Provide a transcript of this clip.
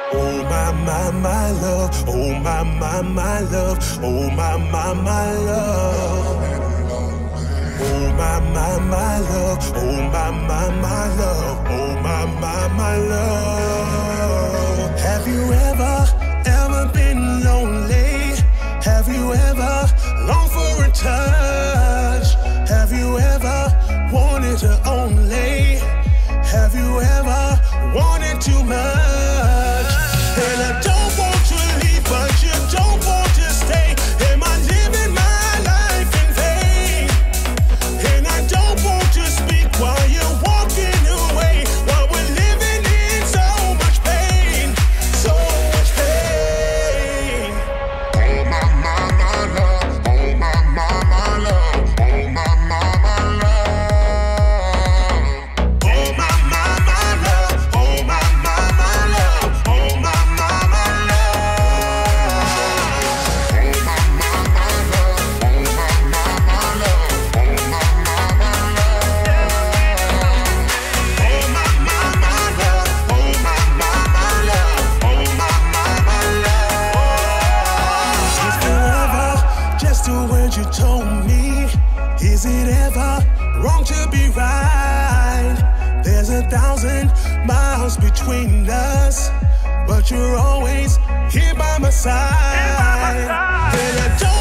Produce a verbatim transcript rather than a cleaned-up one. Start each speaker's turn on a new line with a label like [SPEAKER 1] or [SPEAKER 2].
[SPEAKER 1] Oh my, my, my love, oh my, my, my love, oh my, my, my love. Oh my, my, my love, oh my, my, my love, oh my, my, my love. Have you ever, ever been lonely? Have you ever longed for a touch? Have you ever wanted to only? Have you ever wanted too much? And I don't want to leave, but you don't want to stay. Am I living my life in vain? And I don't want to speak while you're walking away, while we're living in so much pain, so much pain. Oh my, my, my love, oh my, my, my love, oh my, my, my love. Oh my, my, my love, oh my, my, my love, oh my, my, my love. Oh my, my, my love, oh my, my, my love, oh my, my, my love. Oh my, my, my love, oh my, my, my love, oh my, my, my love. Is there ever just a word you told me? Is it ever wrong to be right? There's a thousand miles between us, but you're always here by my side. And I don't